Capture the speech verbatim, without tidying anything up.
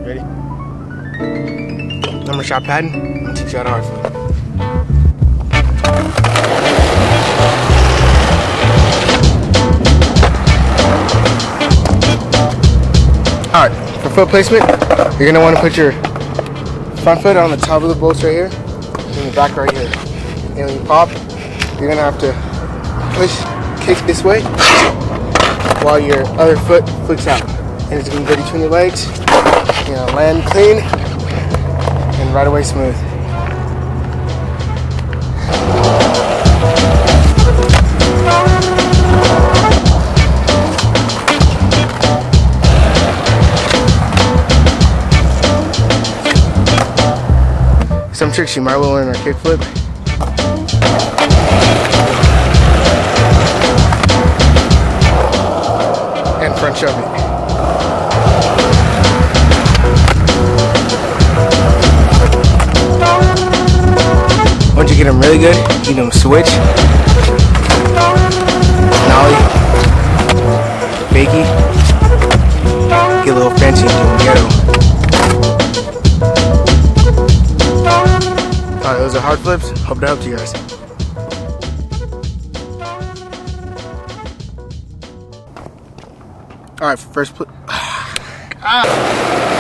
Ready? I'm Rashad Patton. I'm gonna teach you how to hard flip. Alright, for foot placement, you're gonna want to put your front foot on the top of the bolts right here, and the back right here. And when you pop, you're gonna have to push, kick this way, while your other foot flicks out. And it's gonna go between your legs. You're gonna land clean and right away smooth. Some tricks you might will learn are kickflip. And front shove it. Once you get them really good, you can switch, nollie, fakie, get a little fancy and do them ghetto. Alright, those are hard flips. Hope that helped you guys. Alright, first flip. Ah.